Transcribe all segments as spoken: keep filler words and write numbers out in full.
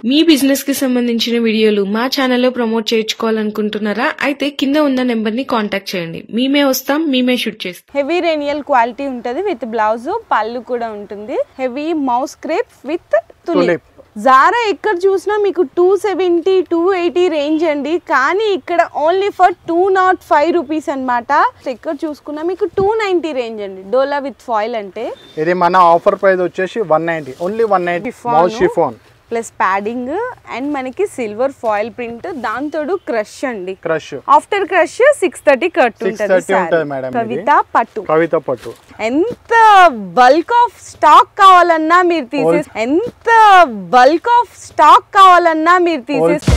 మీ business కి సంబంధించిన వీడియోలు మా ఛానల్లో ప్రమోట్ చేయించుకోవాలనుకుంటున్నారా? అయితే కింద ఉన్న నెంబర్ ని కాంటాక్ట్ చేయండి. మేమే వస్తాం, మేమే షూట్ చేస్తాం. హెవీ రేనియల్ క్వాలిటీ ఉంటది విత్ బ్లౌజ్, పళ్ళు కూడా ఉంటుంది. Heavy moss crepe with tulip. జారా ఎక్కడ చూసినా మీకు two seventy two eighty range అండి, కానీ ఇక్కడ only for two naught five rupees అనమాట. ఎక్కడ చూసుకున్నా మీకు టూ నైన్టీ రేంజ్ అండి. డోలా విత్ ఫాయిల్ అంటే ఇది మన ఆఫర్ ప్రైస్ వచ్చేసి one ninety, only one ninety moss chiffon plus padding and మనకి సిల్వర్ ఫాయిల్ ప్రింట్, దాంతో క్రష్ అండి. Crush after crush six thirty cut ఉంటుంది. కవిత పట్టు కవిత పట్టు ఎంత బల్క్ ఆఫ్ స్టాక్ కావాలన్నా మీరు తీసేసి ఎంత బల్క్ ఆఫ్ స్టాక్ కావాలన్నా మీరు తీసేసి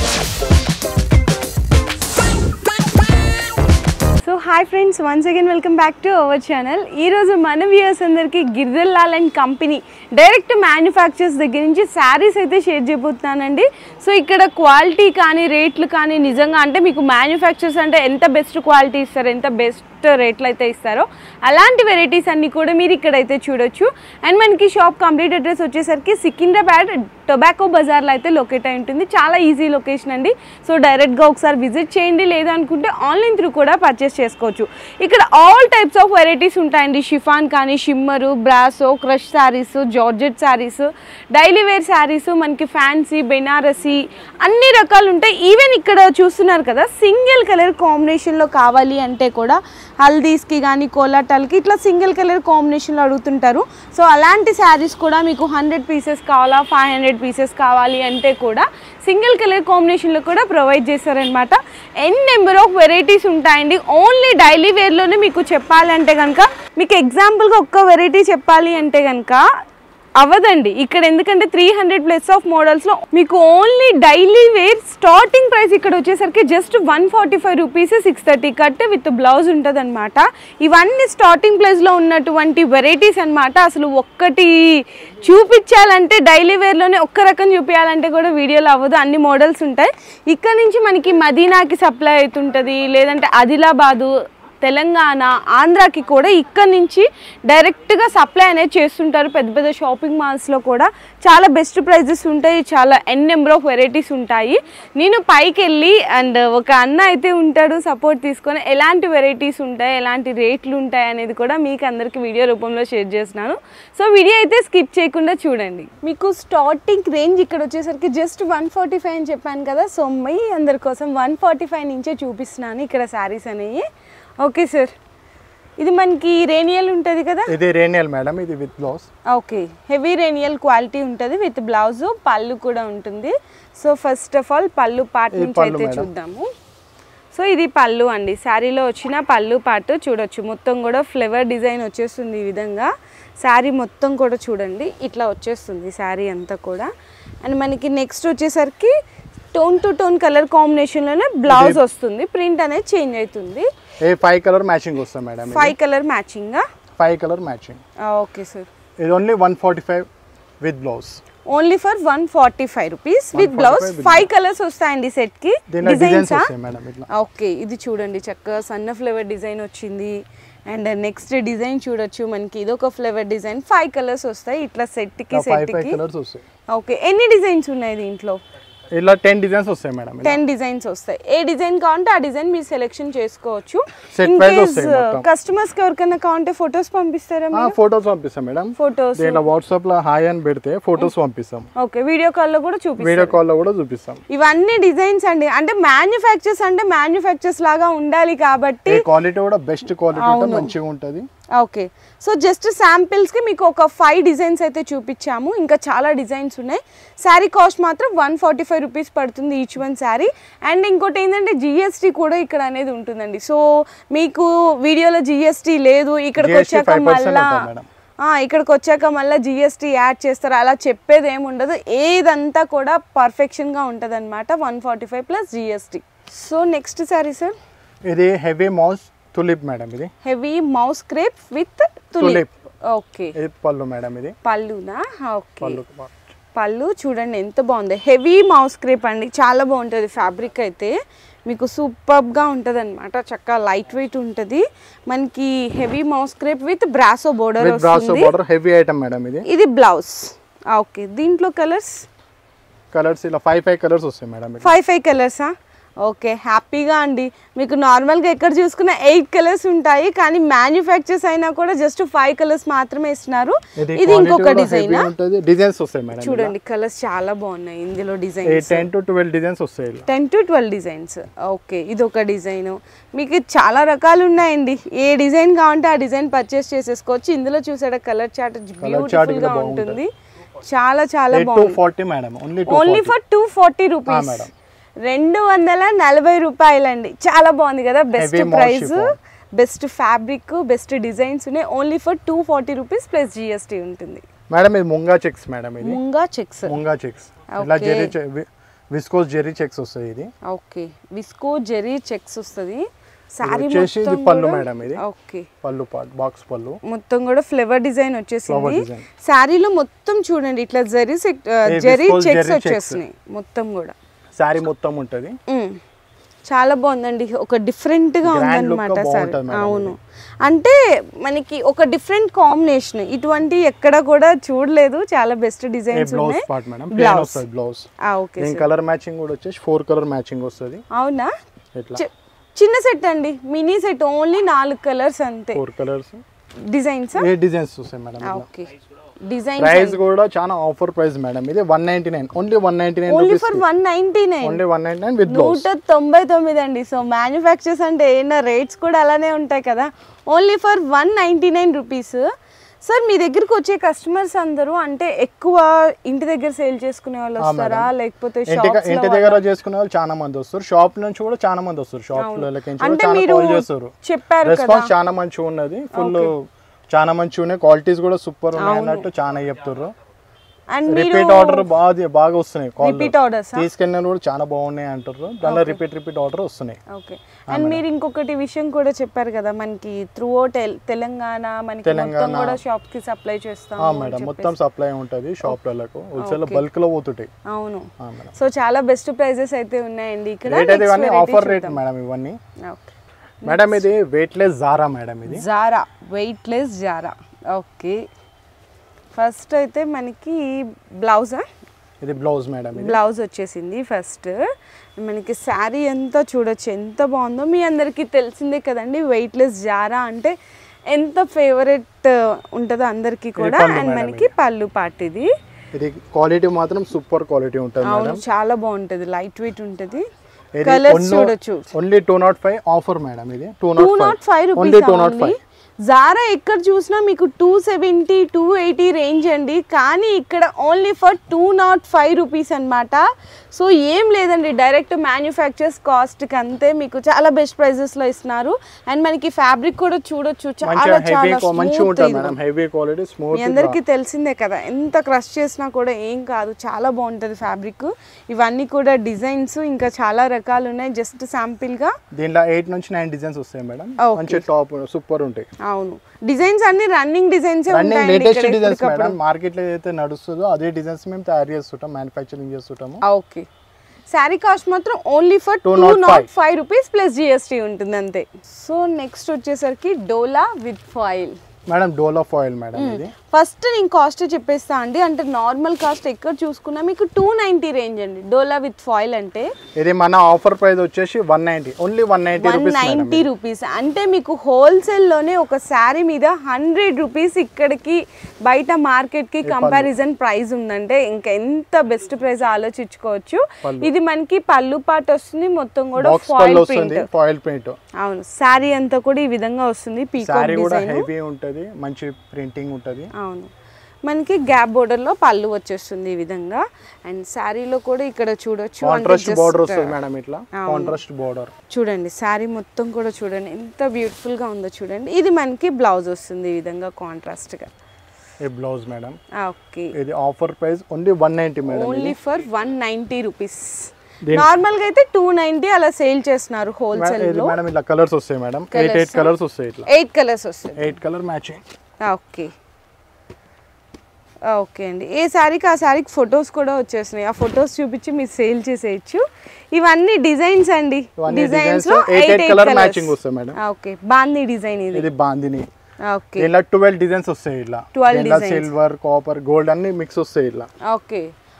so hi friends, once again welcome back to our channel. ఈరోజు మన వ్యూయర్స్ అందరికీ Girijal Lal and company direct manufacturers దగ్గర నుంచి శారీస్ అయితే షేర్ చేయబోతున్నానండి. సో ఇక్కడ క్వాలిటీ కానీ రేట్లు కానీ నిజంగా అంటే మీకు మ్యానుఫ్యాక్చర్స్ అంటే ఎంత బెస్ట్ క్వాలిటీ ఇస్తారు, ఎంత బెస్ట్ రేట్లు అయితే ఇస్తారో అలాంటి వెరైటీస్ అన్నీ కూడా మీరు ఇక్కడైతే చూడొచ్చు. అండ్ మనకి షాప్ కంప్లీట్ అడ్రస్ వచ్చేసరికి సికింద్రాబాద్ టొబాకో బజార్లో అయితే లొకేట్ అయి ఉంటుంది. చాలా ఈజీ లొకేషన్ అండి. సో డైరెక్ట్గా ఒకసారి విజిట్ చేయండి, లేదనుకుంటే ఆన్లైన్ త్రూ కూడా పర్చేస్ చేసుకోవచ్చు. ఇక్కడ ఆల్ టైప్స్ ఆఫ్ వెరైటీస్ ఉంటాయండి. షిఫాన్ కానీ, shimmer, brasso, crush saris, georgette saris, daily wear saris, మనకి ఫ్యాన్సీ, బెనారసీ అన్ని రకాలు ఉంటాయి. ఈవెన్ ఇక్కడ చూస్తున్నారు కదా, సింగిల్ కలర్ కాంబినేషన్లో కావాలి అంటే కూడా హల్దీస్కి కానీ కోలాటాలకి ఇట్లా సింగిల్ కలర్ కాంబినేషన్లో అడుగుతుంటారు. సో అలాంటి శారీస్ కూడా మీకు హండ్రెడ్ పీసెస్ కావాలా, ఫైవ్ హండ్రెడ్ పీసెస్ కావాలి అంటే కూడా సింగిల్ కలర్ కాంబినేషన్లో కూడా ప్రొవైడ్ చేస్తారనమాట. ఎన్ నెంబర్ ఆఫ్ వెరైటీస్ ఉంటాయండి. ఓన్లీ డైలీ వేర్లోనే మీకు చెప్పాలంటే కనుక, మీకు ఎగ్జాంపుల్గా ఒక్క వెరైటీ చెప్పాలి అంటే కనుక అవ్వదండి ఇక్కడ, ఎందుకంటే త్రీ హండ్రెడ్ ప్లస్ ఆఫ్ మోడల్స్లో మీకు only daily wear starting price ఇక్కడ వచ్చేసరికి just one forty five rupees six thirty cut with blouse ఉంటుంది అనమాట. ఇవన్నీ స్టార్టింగ్ ప్రైస్లో ఉన్నటువంటి వెరైటీస్ అనమాట. అసలు ఒక్కటి చూపించాలంటే డైలీ వేర్లోనే ఒక్క రకం చూపించాలంటే కూడా వీడియోలో అవ్వదు, అన్ని మోడల్స్ ఉంటాయి. ఇక్కడ నుంచి మనకి మదీనాకి సప్లై అవుతుంటుంది, లేదంటే ఆదిలాబాదు, తెలంగాణ, ఆంధ్రాకి కూడా ఇక్కడ నుంచి డైరెక్ట్గా సప్లై అనేది చేస్తుంటారు. పెద్ద పెద్ద షాపింగ్ మాల్స్లో కూడా చాలా బెస్ట్ ప్రైజెస్ ఉంటాయి, చాలా ఎన్ నెంబర్ ఆఫ్ వెరైటీస్ ఉంటాయి. నేను పైకి వెళ్ళి అండ్ ఒక అన్న అయితే ఉంటాడు సపోర్ట్ తీసుకొని ఎలాంటి వెరైటీస్ ఉంటాయి, ఎలాంటి రేట్లు ఉంటాయి అనేది కూడా మీకు అందరికీ వీడియో రూపంలో షేర్ చేస్తున్నాను. సో వీడియో అయితే స్కిప్ చేయకుండా చూడండి. మీకు స్టార్టింగ్ రేంజ్ ఇక్కడ వచ్చేసరికి జస్ట్ వన్ ఫార్టీ ఫైవ్ అని చెప్పాను కదా. సో మీ అందరి కోసం వన్ ఫార్టీ ఫైవ్ నుంచే చూపిస్తున్నాను ఇక్కడ శారీస్ అనేవి. ఓకే సార్, ఇది మనకి రేనియల్ ఉంటుంది కదా? ఇది రేనియల్ మేడం, ఇది విత్ బ్లౌజ్. ఓకే, హెవీ రేనియల్ క్వాలిటీ ఉంటుంది విత్ బ్లౌజ్, పళ్ళు కూడా ఉంటుంది. సో ఫస్ట్ ఆఫ్ ఆల్ పళ్ళు పార్ట్ నుంచి అయితే చూద్దాము. సో ఇది పళ్ళు అండి, శారీలో వచ్చిన పళ్ళు పార్ట్ చూడొచ్చు. మొత్తం కూడా ఫ్లవర్ డిజైన్ వచ్చేస్తుంది ఈ విధంగా. శారీ మొత్తం కూడా చూడండి ఇట్లా వచ్చేస్తుంది శారీ అంతా కూడా. అండ్ మనకి నెక్స్ట్ వచ్చేసరికి టోన్ టు టోన్ కలర్ కాంబినేషన్లోనే బ్లౌజ్ వస్తుంది, ప్రింట్ అనేది చేంజ్ అవుతుంది. ఏ ఫైవ్ కలర్ మ్యాచింగ్ వస్తుంది madam. Five colour matching five colour matching okay sir. ఇది only one forty five with blouse, only for one forty five rupees with blouse. Five colours వస్తాయండి set కి. Designs okay, ఇది చూడండి చక్కగా సన్న flower design వచ్చింది. And next design చూడొచ్చు మనకి, ఇది ఒక ఫ్లేవర్ డిజైన్. ఫైవ్ కలర్స్ వస్తాయి ఇట్లా సెట్ కి సెట్ కి. ఓకే, ఎన్ని డిజైన్స్ ఉన్నాయి దీంట్లో? ఇలా టెన్ డిజైన్స్ వస్తాయి మేడం. టెన్ డిజైన్స్ వస్తాయి. ఏ డిజైన్ కావాలంటే ఆ డిజైన్ మీరు సెలెక్షన్ చేసుకోవచ్చు. కస్టమర్స్ కి ఎవరికైనా కావాలంటే ఫొటోస్ పంపిస్తారా? ఫొటోస్ పంపిస్తాం మేడం. ఫొటోస్ వాట్సాప్ లో హాయ్ అని పెడితే ఫొటోస్ పంపిస్తాం. ఓకే, వీడియో కాల్ లో కూడా చూపిస్తాం. వీడియో కాల్ లో కూడా చూపిస్తాం. ఇవన్నీ డిజైన్స్ అండి, అంటే మ్యానుఫ్యాక్చర్స్ అంటే మ్యానుఫ్యాక్చర్స్ లాగా ఉండాలి కాబట్టి క్వాలిటీ కూడా బెస్ట్ క్వాలిటీ మంచిగా ఉంటది. ఓకే, సో జస్ట్ శాంపిల్స్కి మీకు ఒక ఫైవ్ డిజైన్స్ అయితే చూపించాము, ఇంకా చాలా డిజైన్స్ ఉన్నాయి. శారీ కాస్ట్ మాత్రం వన్ ఫార్టీ ఫైవ్ రూపీస్ పడుతుంది ఈచ్ వన్ శారీ. అండ్ ఇంకోటి ఏంటంటే జిఎస్టీ కూడా ఇక్కడ అనేది ఉంటుందండి. సో మీకు వీడియోలో జిఎస్టీ లేదు, ఇక్కడికి వచ్చాక మళ్ళా ఇక్కడికి వచ్చాక మళ్ళీ జిఎస్టీ యాడ్ చేస్తారు, అలా చెప్పేది ఏమి ఉండదు. ఏదంతా కూడా పర్ఫెక్షన్గా ఉంటుంది అనమాట. One forty five plus GST. So next sari sir, ఇది హెవీ మౌస్ తులిప్ మేడం. ఇది heavy moss crepe with tulip. Okay, ఇది పళ్ళు మేడం. ఇది పళ్ళునా? ఓకే, పళ్ళు చూడండి ఎంత బాగుంది. హెవీ మౌస్ క్రేప్ అండి, చాలా బాగుంటుంది. ఫ్యాబ్రిక్ అయితే మీకు సూపర్గా ఉంటుంది అనమాట, చక్కగా లైట్ వెయిట్ ఉంటుంది. మనకి heavy moss crepe with brasso border వస్తుంది. హెవీ ఐటమ్ మేడం ఇది. ఇది బ్లౌజ్. ఓకే, దీంట్లో కలర్స్ కలర్స్ ఇలా ఫైవ్ ఫైవ్ కలర్స్ వస్తాయి మేడం. ఫైవ్ ఫైవ్ కలర్సా? ఓకే, హ్యాపీగా అండి. మీకు నార్మల్గా ఎక్కడ చూసుకున్నా ఎయిట్ కలర్స్ ఉంటాయి, కానీ మ్యానుఫ్యాక్చర్స్ అయినా కూడా జస్ట్ ఫైవ్ కలర్స్ మాత్రమే ఇస్తున్నారు. ఇది ఇంకొక డిజైన్ డిజైన్స్ వస్తాయి మేడం. చూడండి కలర్స్ చాలా బాగున్నాయి ఇందులో. Designs ten to twelve designs వస్తాయి. Ten to twelve designs. Okay, ఇది ఒక డిజైన్. మీకు చాలా రకాలు ఉన్నాయండి. ఏ డిజైన్ కావాలంటే ఆ డిజైన్ పర్చేస్ చేసేసుకోవచ్చు. ఇందులో చూసాడ కలర్ చార్ట్ బ్యూటిఫుల్ గా ఉంటుంది. చాలా చాలా బాగుంది. Only for two forty rupees, రెండు వందల నలభై రూపాయలండి. చాలా బాగుంది కదా. Best price, best fabric, best designs ఉన్నాయి. Only for two forty rupees plus GST ఉంటుంది మేడం. ఇది ముంగా చెక్స్ మేడం. ఇది ముంగా చెక్స్. ముంగా చెక్స్ ఇలా జెరీ విస్కోస్ జెరీ చెక్స్ వస్తాయి. ఇది ఓకే, విస్కో జెరీ చెక్స్ వస్తుంది. సారీ మొత్తం పల్లు మేడం. ఇది ఓకే, పల్లు పార్ట్ బాక్స్ పల్లు మొత్తం కూడా ఫ్లవర్ డిజైన్ వచ్చేసింది. సారీలో మొత్తం చూడండి ఇట్లా జెరీ జెరీ చెక్స్ వచ్చేస్తున్నాయి మొత్తం కూడా. సారీ మొత్తం ఉంటది. చాలా బాగుందండి. ఒక డిఫరెంట్ గా ఉందన్నమాట సారీ. అవును, అంటే మనకి ఒక డిఫరెంట్ కాంబినేషన్, ఇటువంటి ఎక్కడ కూడా చూడలేదు. చాలా బెస్ట్ డిజైన్స్ ఉన్నాయి. Blouse blouse okay, colour matching కూడా వచ్చేసి ఫోర్ కలర్ మ్యాచింగ్ వస్తది. అవునా? చిన్న సెట్ అండి, మినీ సెట్. ఓన్లీ నాలుగు కలర్స్ అంతే. Four colours designs. ఏ డిజైన్స్ వస్తాయి మేడం. ఓకే, డిజైన్ ప్రైస్ కూడా చాలా ఆఫర్ ప్రైస్ మేడం. ఇది one ninety nine, only one ninety nine only for one ninety nine only one ninety nine with blouse. నూట తొంభై తొమ్మిది అండి. సో మ్యానుఫ్యాక్చర్స్ అంటే ఏనా రేట్స్ కూడా అలానే ఉంటాయి కదా. Only for one ninety nine rupees. Sir మీ దగ్గరకు వచ్చే కస్టమర్స్ అందరూ అంటే ఎక్కువ ఇంటి దగ్గర సేల్ చేసుకునే వాళ్ళు వస్తారా, లేకపోతే ఇంటి దగ్గర చేసుకునే వాళ్ళు చాలా మంది వస్తారు. షాప్ నుంచి కూడా చాలా మంది వస్తారు. షాప్ లో చెప్పారు రెస్పాన్స్ చాలా మంచిగా ఉన్నది. ఫుల్ చాలా మంచిగా ఉన్నాయి. క్వాలిటీస్ కూడా సూపర్ ఉన్నాయి అన్నట్టు చాలా చెప్తారు. రిపీట్ ఆర్డర్ బాగా బాగా వస్తున్నాయి. రిపీట్ ఆర్డర్స్ తీసుకెళ్ళిన కూడా చాలా బాగున్నాయి అంటారు. దానిలో రిపీట్ రిపీట్ ఆర్డర్ వస్తున్నాయి. ఓకే, అండ్ మీరు ఇంకొకటి విషయం కూడా చెప్పారు కదా, మనకి త్రూ అవుట్ తెలంగాణ మనకి మొత్తం కూడా షాప్ కి సప్లై చేస్తాం మేడం. మొత్తం సప్లై ఉంటది షాప్లకు. హోల్సేల్ బల్క్ లో పోతుంటాయి. అవును, సో చాలా బెస్ట్ ప్రైజెస్ అయితే ఉన్నాయండి ఇక్కడ. ఆఫర్ రేట్ మేడం ఇవన్నీ. మేడం ఇది వెయిట్ లెస్ జారా మేడం. ఇది జారా వెయిట్ లెస్ జారా. ఓకే, ఫస్ట్ అయితే మనకి బ్లౌజా? ఇది బ్లౌజ్ మేడం. బ్లౌజ్ వచ్చేసింది ఫస్ట్. మనకి శారీ ఎంత చూడొచ్చు ఎంత బాగుందో. మీ అందరికీ తెలిసిందే కదండి, వెయిట్ లెస్ జారా అంటే ఎంత ఫేవరెట్ ఉంటుందో అందరికీ కూడా. అండ్ మనకి పళ్ళు పార్ట్. ఇది ఇది క్వాలిటీ మాత్రం సూపర్ క్వాలిటీ ఉంటుంది మేడం. చాలా బాగుంటుంది, లైట్ వెయిట్ ఉంటుంది. కలర్స్ చూడొచ్చు. Only two naught five offer madam. ఇది టూ నాట్ ఫైవ్ రూపీస్. జారా ఎక్కడ చూసినా మీకు two seventy two eighty range అండి, కానీ ఇక్కడ only for two naught five rupees అనమాట. సో ఏం లేదండి, డైరెక్ట్ మ్యానుఫ్యాక్చర్స్ కాస్ట్కి అంతే. మీకు చాలా బెస్ట్ ప్రైజెస్లో ఇస్తున్నారు. అండ్ మనకి ఫ్యాబ్రిక్ కూడా చూడొచ్చు, చాలా చాలా మీ అందరికీ తెలిసిందే కదా, ఎంత క్రష్ చేసినా కూడా ఏం కాదు, చాలా బాగుంటుంది ఫ్యాబ్రిక్. ఇవన్నీ కూడా డిజైన్స్ ఇంకా చాలా రకాలు ఉన్నాయి. జస్ట్ శాంపిల్గా దీంట్లో ఎయిట్ నుంచి నైన్ డిజైన్స్ వస్తాయి మేడం. మంచి టాప్ సూపర్ ఉంటాయి. అవును, డిజైన్స్ అన్ని రన్నింగ్ డిజైన్స్ ఉంటాయి. Latest designs madam. మార్కెట్ లో ఏదైతే నడుస్తుందో అదే డిజైన్స్ మేము తయారు చేస్తుంటాం, మ్యానుఫ్యాక్చరింగ్ చేస్తుంటాము. ఓకే, శారీ కాస్ట్ మాత్రం only for two naught five rupees plus GST ఉంటుంది అంతే. సో నెక్స్ట్ వచ్చేసరికి dola with foil madam. Dola foil madam. ఇది ఫస్ట్ నేను కాస్ట్ చెప్పేస్తా అండి. అంటే నార్మల్ కాస్ట్ ఎక్కడ చూసుకున్నా మీకు టూ నైన్టీ రేంజ్ అండి. డోలా విత్ ఫాయిల్ అంటే ఇది మన ఆఫర్ ప్రైస్ వచ్చేసి one ninety only one ninety one ninety rupees. అంటే మీకు హోల్సేల్ లోనే ఒక శారీ మీద హండ్రెడ్ రూపీస్ ఇక్కడికి బయట మార్కెట్ కి కంపారిజన్ ప్రైస్ ఉందంటే ఇంకా ఎంత బెస్ట్ ప్రైస్ ఆలోచించుకోవచ్చు. ఇది మనకి పళ్ళు పాట వస్తుంది, మొత్తం కూడా ఫాయిల్ ప్రింట్. ఫాయిల్ ప్రింట్ అవును, శారీ అంతా కూడా ఈ విధంగా వస్తుంది. పీకాక్ డిజైన్ ఉంటది, మంచి ప్రింటింగ్ ఉంటది. అవును, మనకి గ్యాప్ బోర్డర్ లో పళ్ళు వచ్చేస్తుంది ఈ విధంగా. అండ్ శారీలో కూడా ఇక్కడ చూడొచ్చు కాంట్రాస్ట్ బోర్డర్ వస్తుంది మేడం. ఇట్లా కాంట్రాస్ట్ బోర్డర్ చూడండి. శారీ మొత్తం కూడా చూడండి ఎంత బ్యూటిఫుల్ గా ఉందో చూడండి. ఇది మనకి బ్లౌజ్ వస్తుంది ఈ విధంగా కాంట్రాస్ట్ గా. ఈ బ్లౌజ్ మేడం. ఓకే, ఇది offer price only one ninety madam. Only for one ninety rupees. Normal గా అయితే టూ నైన్టీ అలా సేల్ చేస్తున్నారు హోల్సేల్ లో. మేడం ఇట్లా కలర్స్ వస్తాయి మేడం. ఎయిట్ ఎయిట్ కలర్స్ వస్తాయి. ఇట్లా ఎయిట్ కలర్స్ వస్తాయి. Eight colour matching. Okay okay అండి. ఏ శారీకి ఆ శారీకి ఫొటోస్ కూడా వచ్చేస్తున్నాయి. ఆ ఫొటోస్ చూపించి మీరు సేల్ చేసేయచ్చు. ఇవన్నీ డిజైన్స్ అండి. డిజైన్స్ లో ఎయిట్ కలర్ మ్యాచింగ్ వస్తాయి మేడం. ఓకే, బాందీ డిజైన్. ఇది ఇది బాందీని. ఓకే, ఇలా ట్వెల్వ్ డిజైన్స్ వస్తాయి. ఇలా twelve designs, silver, copper, gold అన్ని మిక్స్ వస్తాయి ఇలా. ఓకే,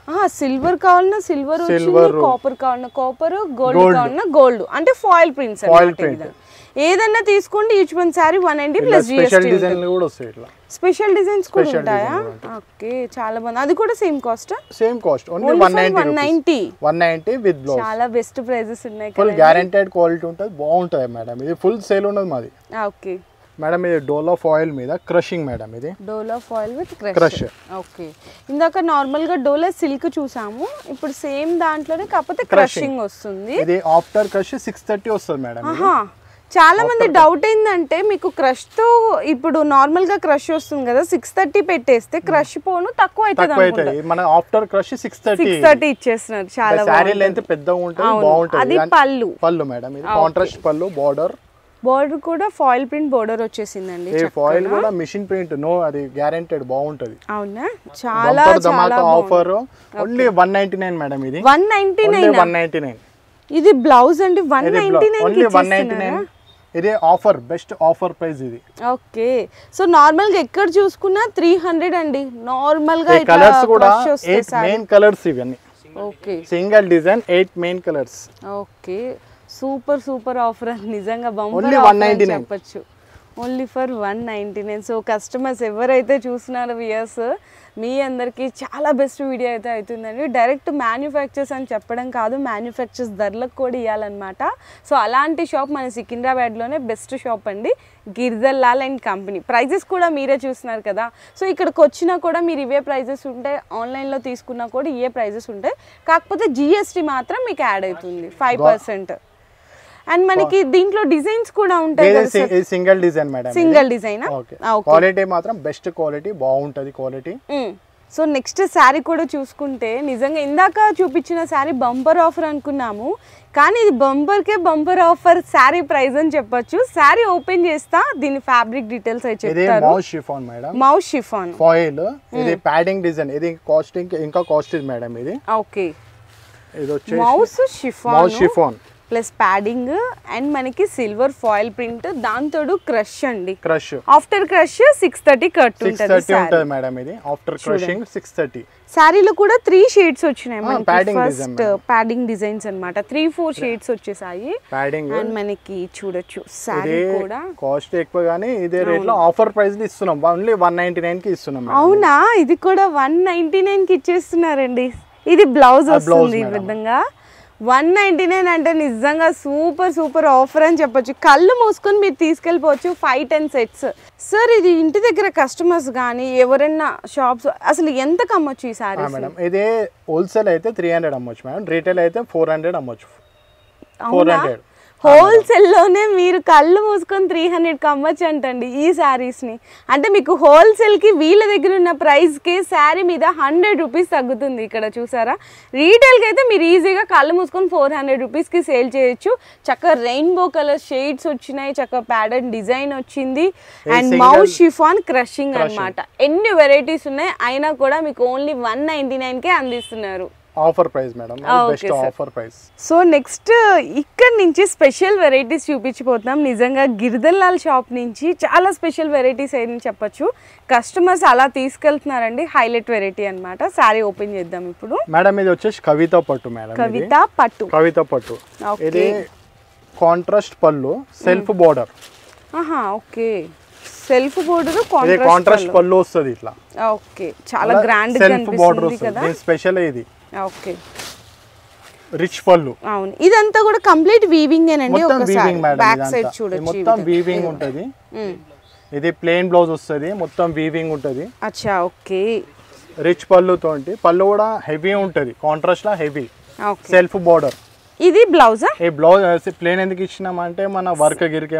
సిల్వర్ కావాలన్నా సిల్వర్ వచ్చింది, కాపర్ కావాలన్నా కాపర్, గోల్డ్ కావాలన్నా గోల్డ్, అంటే ఫాయిల్ ప్రింట్స్ అన్నమాట. ఏదన్నా తీసుకోండి, each one sari one ninety plus special design కూడా వస్తాయి ఇట్లా. స్పెషల్ డిజైన్స్ కూడా ఉంటాయా? ఓకే, చాలా బాగుంది. అది కూడా same cost? Same cost, only one ninety one ninety with blouse. చాలా బెస్ట్ ప్రైజెస్ ఉన్నాయి, ఫుల్ గ్యారెంటెడ్ క్వాలిటీ ఉంటుంది, బాగుంటుంది మేడం. ఇది ఫుల్ సేల్ ఉన్నది మాది. ఓకే మేడం, ఇది డోలా ఫాయిల్ మీద క్రషింగ్ మేడం. ఇది dola foil with crush. Okay, ఇందాక నార్మల్ గా డోలా సిల్క్ చూసాము, ఇప్పుడు సేమ్ దాంట్లోనే కాకపోతే క్రషింగ్ వస్తుంది. ఇది ఆఫ్టర్ క్రష్ సిక్స్ థర్టీ వస్తుంది మేడం. చాలా మంది డౌట్ ఏంటంటే మీకు క్రష్ తో ఇప్పుడు నార్మల్ గా క్రష్ వస్తుంది కదా, సిక్స్ థర్టీ పెట్టేస్తే క్రష్ పోను తక్కువ అవుతుంది. మన after crush six thirty six thirty ఇచ్చేస్తున్నారు. చాలా సారీ లెంత్ పెద్దగా ఉంటుంది, బాగుంటుంది. అది పళ్ళు పళ్ళు మేడం, ఇది కాంట్రాస్ట్ పళ్ళు. బార్డర్ బార్డర్ కూడా ఫాయిల్ ప్రింట్ బార్డర్ వచ్చేసిందండి. ఈ ఫాయిల్ కూడా మిషన్ ప్రింట్, నో అది గ్యారెంటెడ్, బాగుంటది. అవునా, చాలా చాలా offer only one ninety nine madam. ఇది one ninety nine one ninety nine ఇది బ్లౌజ్ అండి. One ninety nine only one ninety nine. ఇది ఆఫర్, బెస్ట్ ఆఫర్ ప్రైస్ ఇది. ఓకే, సో నార్మల్ గా ఎక్కడ చూసుకున్నా త్రీ హండ్రెడ్ అండి. నార్మల్ గా కలర్స్ కూడా ఎయిట్ మెయిన్ కలర్స్ ఇవన్నీ. Okay, single design eight main colours. Okay, super super offer అండి నిజంగా. ఓన్లీ వన్ నైన్టీ నైన్ చెప్పొచ్చు, only for one ninety nine. So customers ఎవరైతే చూస్తున్నారో వ్యూయర్స్, మీ అందరికీ చాలా బెస్ట్ వీడియో అయితే అవుతుందండి. డైరెక్ట్ మ్యానుఫ్యాక్చర్స్ అని చెప్పడం కాదు, మ్యానుఫ్యాక్చర్స్ ధరలకు కూడా ఇవ్వాలన్నమాట. సో అలాంటి షాప్ మన సికింద్రాబాద్లోనే బెస్ట్ షాప్ అండి, Girijal Lal and company. Prices కూడా మీరే చూస్తున్నారు కదా. సో ఇక్కడికి వచ్చినా కూడా మీరు ఇవే ప్రైజెస్ ఉంటాయి, ఆన్లైన్లో తీసుకున్నా కూడా ఇవే ప్రైజెస్ ఉంటాయి. కాకపోతే జిఎస్టీ మాత్రం మీకు యాడ్ అవుతుంది ఫైవ్ పర్సెంట్. అండ్ మనకి దీంట్లో డిజైన్స్ కూడా ఉంటాయి కదా. Single design madam, single design. Quality మాత్రం బెస్ట్ క్వాలిటీ, బాగుంటది క్వాలిటీ. సో నెక్స్ట్ శారీ కూడా చూసుకుంటే నిజంగా ఇందాక చూపించిన శారీ బంపర్ ఆఫర్ అనుకున్నాము, కానీ ఇది బంపర్కే బంపర్ ఆఫర్ శారీ ప్రైస్ అని చెప్పొచ్చు. శారీ ఓపెన్ చేస్తా, దీని ఫ్యాబ్రిక్ డీటెయిల్స్ అయితే చెప్తారు. Moss chiffon madam, moss chiffon foil. ఇది ప్యాడింగ్ డిజైన్, ఇది కాస్టింగ్ ఇంకా కాస్ట్ మేడం. ఇది ఓకే, ఇది వచ్చేసి moss chiffon, moss chiffon plus padding and మనకి సిల్వర్ ఫాయిల్ ప్రింట్, దాంతో క్రష్ అండి. Crush after crush six thirty cut ఉంటుంది మేడం. ఇది ఆఫ్టర్ క్రషింగ్ సిక్స్ థర్టీ. శారీలో కూడా త్రీ షేడ్స్ వచ్చినాయి మనకి. ఫస్ట్ ప్యాడింగ్ డిజైన్స్ అన్నమాట, త్రీ ఫోర్ షేడ్స్ వచ్చేసాయి. ప్యాడింగ్ అండ్ మనకి చూడొచ్చు శారీ కూడా కాస్ట్ ఎక్కువ, గానీ ఇదే రేట్ లో ఆఫర్ ప్రైస్ ని ఇస్తున్నాం, ఓన్లీ వన్ నైన్టీ నైన్ కి ఇస్తున్నాం. అవునా, ఇది కూడా వన్ నైన్టీ నైన్ కి ఇచ్చేస్తున్నారండి. ఇది బ్లౌజ్ వస్తుంది ఈ విధంగా. వన్ నైన్టీ నైన్ అంటే నిజంగా సూపర్ సూపర్ ఆఫర్ అని చెప్పొచ్చు. కళ్ళు మూసుకొని మీరు తీసుకెళ్ళిపోవచ్చు ఫైవ్ టెన్ సెట్స్. సార్ ఇది ఇంటి దగ్గర కస్టమర్స్ కానీ ఎవరైనా షాప్స్ అసలు ఎంతకు అమ్మొచ్చు ఈ సారీ? మేడం ఇదే హోల్సేల్ అయితే త్రీ హండ్రెడ్ అమ్మొచ్చు మేడం, రీటైల్ అయితే ఫోర్ హండ్రెడ్ అమ్మొచ్చు. ఫోర్ హండ్రెడ్ హోల్సేల్లోనే మీరు కళ్ళు మూసుకొని త్రీ హండ్రెడ్కి అమ్మచ్చు అంటండి ఈ శారీస్ని. అంటే మీకు హోల్సేల్కి వీళ్ళ దగ్గర ఉన్న ప్రైస్కి శారీ మీద హండ్రెడ్ రూపీస్ తగ్గుతుంది. ఇక్కడ చూసారా, రీటైల్కి అయితే మీరు ఈజీగా కళ్ళు మూసుకొని ఫోర్ హండ్రెడ్ రూపీస్కి సేల్ చేయొచ్చు. చక్కగా రెయిన్బో కలర్ షేడ్స్ వచ్చినాయి, చక్కగా ప్యాటర్న్ డిజైన్ వచ్చింది. అండ్ మౌస్ షిఫాన్ క్రషింగ్ అనమాట. ఎన్ని వెరైటీస్ ఉన్నాయి అయినా కూడా మీకు ఓన్లీ వన్ నైన్టీ నైన్కే అందిస్తున్నారు. Offer price madam, best offer price. So next ఇక్కడ నుంచి స్పెషల్ వెరైటీస్ చూపించిపోతున్నాం. నిజంగా గిరిజల్ లాల్ షాప్ నుంచి చాలా స్పెషల్ వెరైటీస్ అని చెప్పొచ్చు. కస్టమర్స్ అలా తీసుకెళ్తున్నారండి, హైలైట్ వెరైటీ అన్నమాట. సారీ ఓపెన్ చేద్దాం ఇప్పుడు. మేడం ఇది వచ్చేసి కవిత పట్టు మేడం, కవిత పట్టు. కవిత పట్టు ఇది కాంట్రాస్ట్ పళ్ళు, సెల్ఫ్ బోర్డర్. ఆహా ఓకే, సెల్ఫ్ బోర్డర్ కాంట్రాస్ట్ పళ్ళు వస్తుంది ఇట్లా. ఓకే, చాలా గ్రాండ్ గా కనిపిస్తుంది కదా. స్పెషల్ ఇది. ఓకే, రిచ్ పళ్ళు. అవును, ఇదంతా కూడా కంప్లీట్ వీవింగ్ ఏనండి. ఒకసారి బ్యాక్ సైడ్ చూడొచ్చు, మొత్తం వీవింగ్ ఉంటది. ఇది ప్లెయిన్ బ్లౌజ్ వస్తుంది, మొత్తం వీవింగ్ ఉంటది. అచ్చా ఓకే, రిచ్ పళ్ళు తోటి. పళ్ళు కూడా హెవీ ఉంటది, కాంట్రాస్ట్ లా హెవీ. Okay, self border. ఇది బ్లౌజా? ఈ బ్లౌజ్ ప్లేన్ ఎందుకు ఇచ్చినామంటే మన వర్క్ గిరికి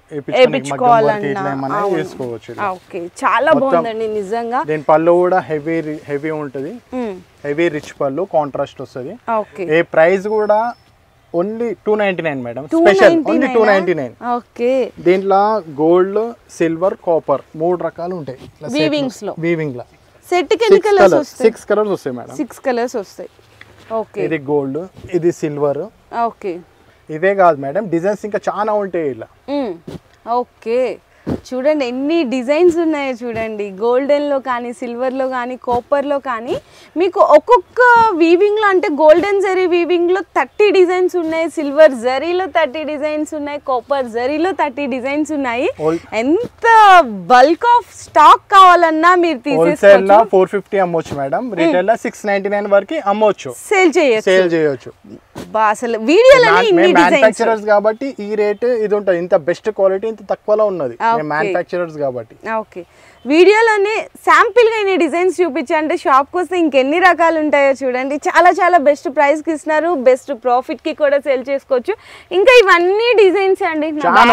వేసుకోవచ్చు. ఓకే, చాలా బాగుందండి నిజంగా. దీని పళ్ళు కూడా హెవీ హెవీ ఉంటది, హెవీ రిచ్ పళ్ళు, కాంట్రాస్ట్ వస్తుంది. ఈ ప్రైస్ కూడా only two ninety nine madam, special only two ninety nine. Okay, దీంట్లో గోల్డ్, సిల్వర్, కాపర్ మూడు రకాలు ఉంటాయి వీవింగ్స్ లో. వీవింగ్ లో సెట్ కి ఎన్ని కలర్స్ వస్తాయి? సిక్స్ కలర్స్ వస్తాయి మేడం. సిక్స్ కలర్స్ వస్తాయి. ఓకే, ఇది గోల్డ్, ఇది సిల్వర్. ఓకే, ఇవే కాదు మేడం, డిజైన్స్ ఇంకా చాలా ఉంటాయి ఇలా. ఓకే, చూడండి ఎన్ని డిజైన్స్ ఉన్నాయో చూడండి, గోల్డెన్లో కానీ సిల్వర్లో కానీ కాపర్లో కానీ మీకు ఒక్కొక్క వీవింగ్లో అంటే గోల్డెన్ జరీ వీవింగ్లో థర్టీ డిజైన్స్ ఉన్నాయి, సిల్వర్ జరీలో థర్టీ డిజైన్స్ ఉన్నాయి, కాపర్ జరీలో థర్టీ డిజైన్స్ ఉన్నాయి. ఎంత బల్క్ ఆఫ్ స్టాక్ కావాలన్నా మీరు తీసేసుకోవచ్చు. ఫోర్ ఫిఫ్టీ అమ్మొచ్చు మేడం, రిటైల్ లో సిక్స్ నైన్టీ నైన్ వరకు అమ్మొచ్చు, సేల్ చేయొచ్చు సేల్ చేయొచ్చు. అసలు వీడియోలో మ్యానుఫ్యాక్చరర్స్ కాబట్టి ఈ రేట్ ఇది ఉంటుంది, ఇంత బెస్ట్ క్వాలిటీ ఇంత తక్కువలో ఉన్నది మ్యానుఫ్యాక్చరర్స్ కాబట్టి. ఓకే, వీడియోలోనే శాంపిల్ గా ఇన్ని డిజైన్స్ చూపించంటే షాప్కి వస్తే ఇంకెన్ని రకాలు ఉంటాయో చూడండి. చాలా చాలా బెస్ట్ ప్రైస్ కి ఇస్తున్నారు, బెస్ట్ ప్రాఫిట్ కి కూడా సేల్ చేసుకోవచ్చు. ఇంకా ఇవన్నీ డిజైన్స్ అండి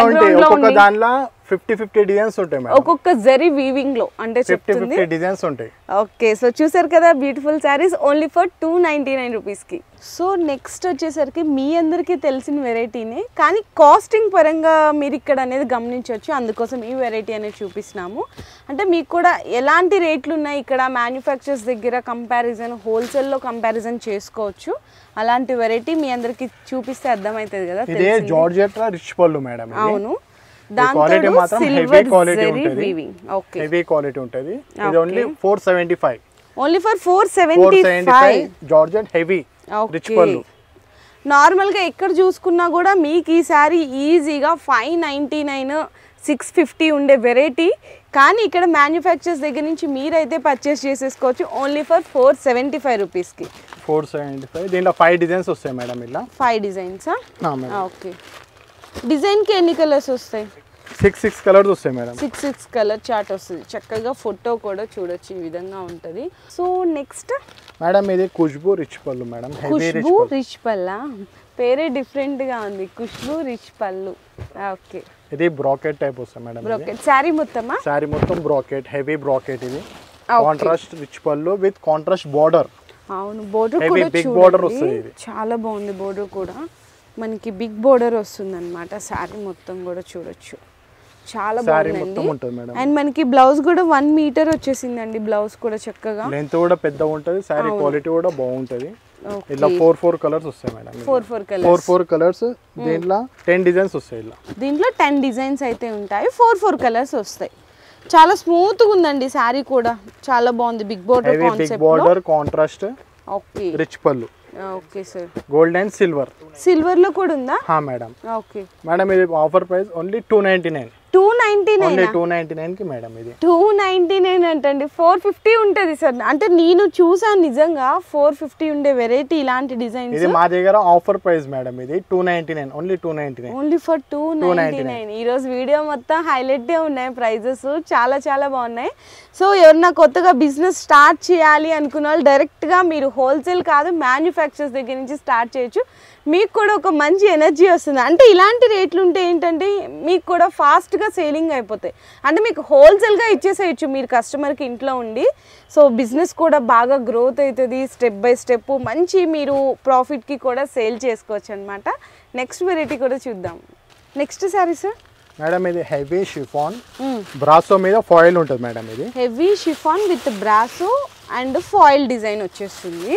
దాంట్లో ఫిఫ్టీ ఫిఫ్టీ డిజైన్స్ ఉంటాయి మేడం, ఒక్కొక్క జరీ వీవింగ్ లో అంటే చెప్తుంది డిజైన్స్ ఉంటాయి. ఓకే, సో చూసారు కదా beautiful saris only for two ninety nine rupees కి. సో నెక్స్ట్ వచ్చేసరికి మీ అందరికీ తెలిసిన వెరైటీనే, కానీ కాస్టింగ్ పరంగా మీరు ఇక్కడ అనేది గమనించవచ్చు, అందుకోసం ఈ వెరైటీ అనేది చూపిస్తున్నాము. అంటే మీకు కూడా ఎలాంటి రేట్లు ఉన్నాయి ఇక్కడ మ్యానుఫ్యాక్చర్స్ దగ్గర కంపారిజన్, హోల్సేల్లో కంపారిజన్ చేసుకోవచ్చు. అలాంటి వెరైటీ మీ అందరికి చూపిస్తే అర్థమవుతుంది కదా. ఇదే జార్జెట్ రిచ్ పళ్ళు మేడం. అవును, క్వాలిటీ మాత్రం హెవీ క్వాలిటీ ఉంటుంది, హెవీ క్వాలిటీ ఉంటుంది. ఇది only four seventy five only for four seventy five georgette heavy rich పళ్ళు. నార్మల్గా ఎక్కడ చూసుకున్నా కూడా మీకు ఈ సారీ ఈజీగా five ninety nine six fifty ఉండే వెరైటీ, కానీ ఇక్కడ మ్యానుఫ్యాక్చర్స్ దగ్గర నుంచి మీరైతే పర్చేస్ చేసేసుకోవచ్చు only for four seventy five రూపీస్కి. ఫోర్ సెవెంటీ ఫైవ్ దీంట్లో ఫైవ్ డిజైన్స్ వస్తాయి మేడం. ఇలా ఫైవ్ డిజైన్సా? ఓకే, డిజైన్కి ఎన్ని కలర్స్ వస్తాయి? సిక్స్ సిక్స్ కలర్స్ వస్తాయి madam. Six six colour chart వస్తుంది, చక్కగా ఫోటో కూడా చూడొచ్చు, ఈ విధంగా ఉంటుంది. సో నెక్స్ట్ మేడం ఇది ఖుష్బూ రిచ్ పళ్ళు మేడం. ఖుష్బూ రిచ్ పల్లా, పేరే డిఫరెంట్ గా ఉంది, ఖుష్బూ రిచ్ పళ్ళు. ఓకే, ఇది బ్రాకెట్ టైప్ వస్తుంది మేడం. బ్రాకెట్ సారీ మొత్తమా? సారీ మొత్తం బ్రాకెట్, హెవీ బ్రాకెట్. ఇది కాంట్రాస్ట్ రిచ్ పళ్ళు విత్ కాంట్రాస్ట్ బోర్డర్. అవును, బోర్డర్ కూడా బిగ్ బోర్డర్ వస్తుంది, ఇది చాలా బాగుంది. బోర్డర్ కూడా మనకి బిగ్ బోర్డర్ వస్తుంది అనమాట. సారీ మొత్తం కూడా చూడొచ్చు, చాలా బాగుంది. అండ్ మనకి బ్లౌజ్ కూడా వన్ మీటర్ వచ్చేసిందండి, బ్లౌజ్ కూడా చక్కగా లెంత్ కూడా పెద్దగా ఉంటుంది, సారీ క్వాలిటీ కూడా బాగుంటుంది. ఇలా ఫోర్ ఫోర్ కలర్స్ వస్తాయి madam. Four four colours four four colours దీంట్లో టెన్ డిజైన్స్ వస్తాయి. ఇలా దీంట్లో టెన్ డిజైన్స్ అయితే ఉంటాయి, ఫోర్ ఫోర్ కలర్స్ వస్తాయి. చాలా స్మూత్ గా ఉందండి సారీ కూడా, చాలా బాగుంది. Big border concept, big border contrast. Okay, rich పళ్ళు. Okay sir, gold and silver. Silver లో కూడా ఉందా? హా మేడం. ఓకే మేడం ఇది offer price only two ninety nine. Two ninety nine two ninety nine కి మేడం. ఇది టూ నైన్టీ నైన్ అంటండి, four fifty ఉంటుంది సార్. అంటే నేను చూసాను నిజంగా ఫోర్ ఫిఫ్టీ ఉండే వెరైటీ ఇలాంటి డిజైన్స్. ఇది మా దగ్గర ఆఫర్ ప్రైస్ మేడం. ఇది two ninety nine only two ninety nine only for two ninety nine. ఈ రోజు వీడియో మొత్తం హైలైట్ ఉన్నాయి ప్రైజెస్, చాలా చాలా బాగున్నాయి. సో ఎవరన్నా కొత్తగా బిజినెస్ స్టార్ట్ చేయాలి అనుకున్న వాళ్ళు డైరెక్ట్ గా మీరు హోల్సేల్ కాదు మ్యానుఫ్యాక్చర్స్ దగ్గర నుంచి స్టార్ట్ చేయొచ్చు. మీకు కూడా ఒక మంచి ఎనర్జీ వస్తుంది. అంటే ఇలాంటి రేట్లు ఉంటే ఏంటంటే మీకు కూడా ఫాస్ట్గా సేలింగ్ అయిపోతాయి. అంటే మీకు హోల్సేల్గా ఇచ్చేసేయచ్చు మీరు కస్టమర్కి ఇంట్లో ఉండి. సో బిజినెస్ కూడా బాగా గ్రోత్ అవుతుంది, స్టెప్ బై స్టెప్ మంచి మీరు ప్రాఫిట్కి కూడా సేల్ చేసుకోవచ్చు అనమాట. నెక్స్ట్ వెరైటీ కూడా చూద్దాం. నెక్స్ట్ సారీ సార్ మేడం ఇది హెవీ షిఫాన్ బ్రాసో మీద ఫాయిల్ ఉంటుంది మేడం. ఇది heavy chiffon with brasso and foil design వచ్చేస్తుంది.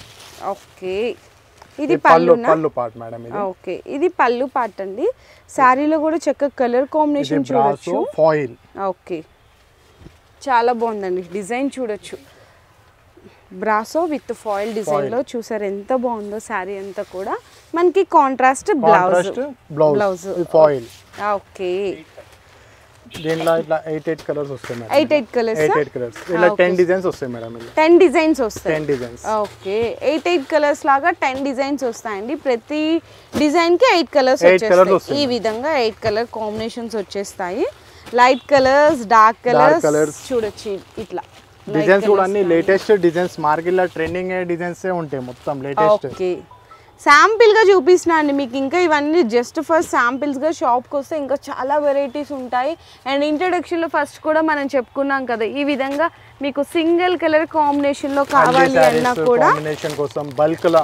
ఓకే, ఇది పళ్ళు పళ్ళు పార్ట్ మేడం. ఇది ఓకే, ఇది పళ్ళు పార్ట్ అండి. సారీలో కూడా చక్కగా కలర్ కాంబినేషన్ చూడొచ్చు, ఫాయిల్. ఓకే, చాలా బాగుందండి డిజైన్ చూడొచ్చు. బ్రాసో విత్ ఫాయిల్ డిజైన్ లో చూసారు ఎంత బాగుందో సారీ అంతా కూడా. మనకి contrast blouse blouse foil. Okay, దీంట్లో ఇట్లా ఎయిట్ ఎయిట్ కలర్స్ వస్తాయి madam. Eight eight colours eight eight colours ఇలా టెన్ డిజైన్స్ వస్తాయి మేడం. ఇలా టెన్ డిజైన్స్ వస్తాయి. Ten designs okay, eight eight colours లాగా టెన్ డిజైన్స్ వస్తాయండి. ప్రతి డిజైన్ కి ఎయిట్ కలర్స్ వచ్చేస్తాయి. ఈ విధంగా ఎయిట్ కలర్ కాంబినేషన్స్ వచ్చేస్తాయి. లైట్ కలర్స్, డార్క్ కలర్స్ చూడొచ్చు. ఇట్లా డిజైన్స్ కూడా అన్ని లేటెస్ట్ డిజైన్స్, మార్కెట్ లో ట్రెండింగ్ అయ్యే డిజైన్స్ ఉంటాయి మొత్తం లేటెస్ట్. ఓకే, శాంపిల్ గా చూపిస్తున్నా అండి మీకు. ఇంకా ఇవన్నీ జస్ట్ ఫస్ట్ శాంపిల్స్ గా షాప్కి వస్తే ఇంకా చాలా వెరైటీస్ ఉంటాయి. అండ్ ఇంట్రొడక్షన్ లో ఫస్ట్ కూడా మనం చెప్పుకున్నాం కదా, ఈ విధంగా మీకు సింగిల్ కలర్ కాంబినేషన్ లో కావాలి అన్నా కూడా కాంబినేషన్ కోసం బల్క్ లా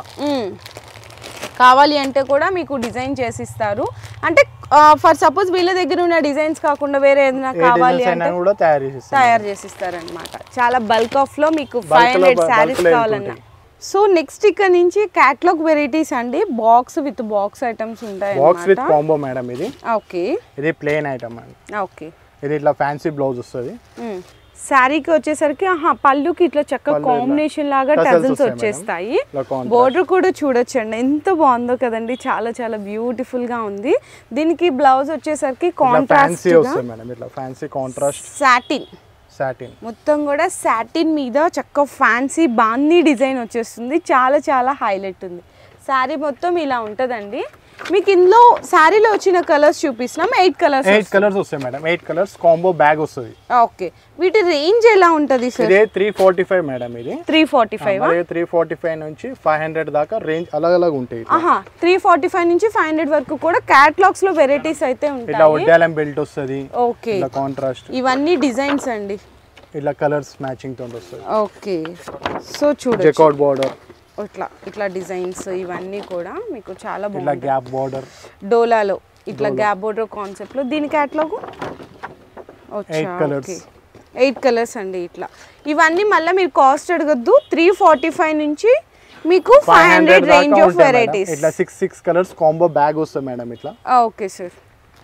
కావాలి అంటే కూడా మీకు డిజైన్ చేసిస్తారు. అంటే ఫర్ సపోజ్ వీళ్ళ దగ్గర ఉన్న డిజైన్స్ కాకుండా వేరే ఏదైనా కావాలి అంటే కూడా తయారు చేసి తయారు చేసిస్తారు అనమాట. చాలా బల్క్ ఆఫ్ లో మీకు ఫైవ్ హండ్రెడ్ శారీస్ కావాలన్నా. సో నెక్స్ట్ ఇక్కడ నుంచి క్యాటలాగ్ వెరైటీస్ అండి. బాక్స్ విత్ బాక్స్ ఐటమ్స్ ఉంటాయి. Box with combo madam. ఇది ఓకే, ఇది ప్లేన్ ఐటమ్ అండి. ఓకే, ఇది ఇట్లా ఫ్యాన్సీ బ్లౌజ్ వస్తుంది. శారీకి వచ్చేసరికి ఆహా పళ్ళుకి ఇట్లా చక్కగా కాంబినేషన్ లాగా టజల్స్ వచ్చేస్తాయి. బోర్డర్ కూడా చూడొచ్చండి ఎంత బాగుందో కదండి, చాలా చాలా బ్యూటిఫుల్ గా ఉంది. దీనికి బ్లౌజ్ వచ్చేసరికి కాంట్రాస్ట్ సాటిన్ సాటిన్ మొత్తం కూడా సాటిన్ మీద చక్కగా ఫ్యాన్సీ బాందీ డిజైన్ వచ్చేస్తుంది. చాలా చాలా హైలైట్ ఉంది. శారీ మొత్తం ఇలా ఉంటదండి. మీకు ఇందులో శారీలో వచ్చిన కలర్స్ చూపిస్తున్నాం. ఎయిట్ కలర్స్ ఎయిట్ కలర్స్ వస్తాయి madam. Eight colours combo bag వస్తుంది. ఓకే, వీటి రేంజ్ ఎలా ఉంటది సార్? ఇది త్రీ ఫార్టీ ఫైవ్ మేడం. ఇది three forty five three forty five నుంచి ఫైవ్ హండ్రెడ్ దాకా రేంజ్ అలగ్ అలగ్ ఉంటాయి. ఆహా త్రీ ఫార్టీ ఫైవ్ నుంచి ఫైవ్ హండ్రెడ్ వరకు కూడా క్యాటలాగ్స్ లో వెరైటీస్ అయితే ఉంటాయి. ఇట్లా వడ్డాలం బెల్ట్ వస్తుంది. ఓకే, ఇట్లా కాంట్రాస్ట్ ఇవన్నీ డిజైన్స్ అండి. ఇట్లా కలర్స్ మ్యాచింగ్ తో వస్తుంది. ఓకే, సో చూడండి జకార్డ్ బోర్డర్ ఇట్లా ఇట్లా డిజైన్స్ ఇవన్నీ కూడా మీకు చాలా బాగుంది. ఇట్లా గ్యాప్ బోర్డర్ డోలాలో ఇట్లా గ్యాప్ బోర్డర్ కాన్సెప్ట్ లో దీని catalogue eight colours eight colours అండి. ఇట్లా ఇవన్నీ మళ్ళీ మీరు కాస్ట్ అడగద్దు. త్రీ ఫార్టీ ఫైవ్ నుంచి మీకు five hundred range of varieties. ఇట్లా six six colours combo bag madam madam. ఇట్లా ఓకే సార్,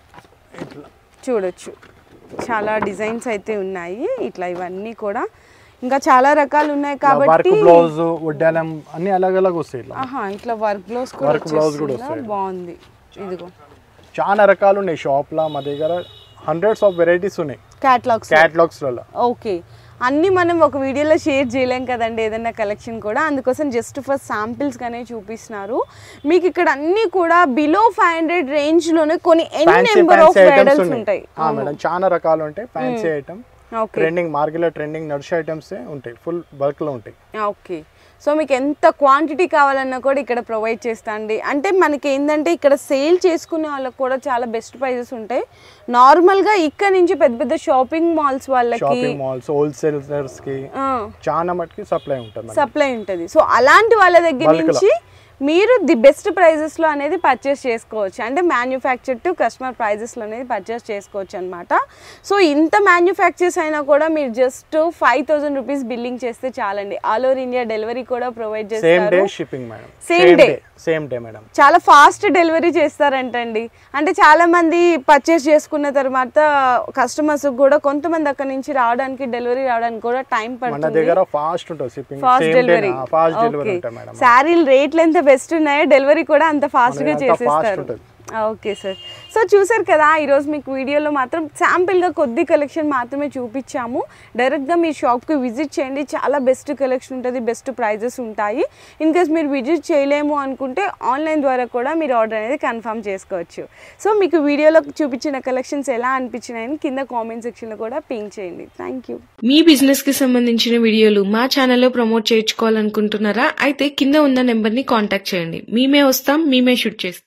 ఇట్లా చూడొచ్చు చాలా డిజైన్స్ అయితే ఉన్నాయి. ఇట్లా ఇవన్నీ కూడా ఇంకా చాలా రకాలు ఉన్నాయి కాబట్టి వర్క్ బ్లౌజ్ వడ్డాలం అన్ని అలగ్ అలగ్ వస్తాయి. ఇట్లా ఆహా ఇట్లా వర్క్ బ్లౌజ్ కూడా వర్క్ బ్లౌజ్ కూడా వస్తాయి. బాగుంది. ఇదిగో చాలా రకాలు ఉన్నాయి షాప్ లో. మా దగ్గర హండ్రెడ్స్ ఆఫ్ వెరైటీస్ ఉన్నాయి క్యాటలాగ్స్ క్యాటలాగ్స్ లో. ఓకే, అన్నీ మనం ఒక వీడియోలో షేర్ చేయలేం కదండి ఏదైనా కలెక్షన్ కూడా, అందుకోసం జస్ట్ ఫర్ శాంపిల్స్ గానే చూపిస్తున్నారు. మీకు ఇక్కడ అన్ని కూడా బిలో ఫైవ్ హండ్రెడ్ రేంజ్ లోనే కొన్ని ఎన్ని నెంబర్ ఆఫ్ బ్రైడల్స్ ఉంటాయి మేడం. చాలా రకాలు ఉంటాయి. ఫ్యాన్సీ ఐటమ్ ట్రెండింగ్ మార్కెట్ లో ట్రెండింగ్ నడిచే ఐటమ్స్ ఉంటాయి. ఫుల్ బల్క్ లో ఉంటాయి. ఓకే, సో మీకు ఎంత క్వాంటిటీ కావాలన్నా కూడా ఇక్కడ ప్రొవైడ్ చేస్తా అండి. అంటే మనకి ఏంటంటే ఇక్కడ సేల్ చేసుకునే వాళ్ళకి కూడా చాలా బెస్ట్ ప్రైజెస్ ఉంటాయి. నార్మల్ గా ఇక్కడ నుంచి పెద్ద పెద్ద షాపింగ్ మాల్స్ వాళ్ళకి, షాపింగ్ మాల్స్, హోల్సేలర్స్ కి చాలా మటుకి సప్లై ఉంటుంది. సప్లై ఉంటుంది. సో అలాంటి వాళ్ళ దగ్గర నుంచి మీరు ది బెస్ట్ ప్రైజెస్లో అనేది పర్చేస్ చేసుకోవచ్చు. అంటే మ్యానుఫ్యాక్చర్ టు కస్టమర్ ప్రైజెస్లో అనేది పర్చేస్ చేసుకోవచ్చు అనమాట. సో ఇంత మ్యానుఫ్యాక్చర్స్ అయినా కూడా మీరు just five thousand rupees billing చేస్తే చాలండి. ఆల్ ఓవర్ ఇండియా డెలివరీ కూడా ప్రొవైడ్ చేస్తారు. Same day shipping madam. Same day same day madam. చాలా ఫాస్ట్ డెలివరీ చేస్తారంటండి. అంటే చాలా మంది పర్చేస్ చేసుకున్న తర్వాత కస్టమర్స్ కూడా కొంతమంది అక్కడ నుంచి రావడానికి డెలివరీ రావడానికి కూడా టైం పడుతుంది. మన దగ్గర ఫాస్ట్ ఉంటుంది shipping. Fast delivery. Fast delivery ఉంటుంది మేడం. శారీల రేట్లు ఎంత బెస్ట్ ఉన్నాయో డెలివరీ కూడా అంత ఫాస్ట్ గా చేసేస్తారు. ఓకే సార్, సో చూసారు కదా ఈరోజు మీకు వీడియోలో మాత్రం శాంపిల్గా కొద్ది కలెక్షన్ మాత్రమే చూపించాము. డైరెక్ట్గా మీ షాప్కి విజిట్ చేయండి. చాలా బెస్ట్ కలెక్షన్ ఉంటుంది, బెస్ట్ ప్రైజెస్ ఉంటాయి. ఇన్ కేస్ మీరు విజిట్ చేయలేము అనుకుంటే ఆన్లైన్ ద్వారా కూడా మీరు ఆర్డర్ అనేది కన్ఫర్మ్ చేసుకోవచ్చు. సో మీకు వీడియోలో చూపించిన కలెక్షన్స్ ఎలా అనిపించినాయని కింద కామెంట్ సెక్షన్లో కూడా పింక్ చేయండి. Thank you. మీ బిజినెస్ కి సంబంధించిన వీడియోలు మా ఛానల్లో ప్రమోట్ చేయించుకోవాలనుకుంటున్నారా? అయితే కింద ఉన్న నెంబర్ ని కాంటాక్ట్ చేయండి. మేమే వస్తాం, మేమే షూట్ చేస్తాం.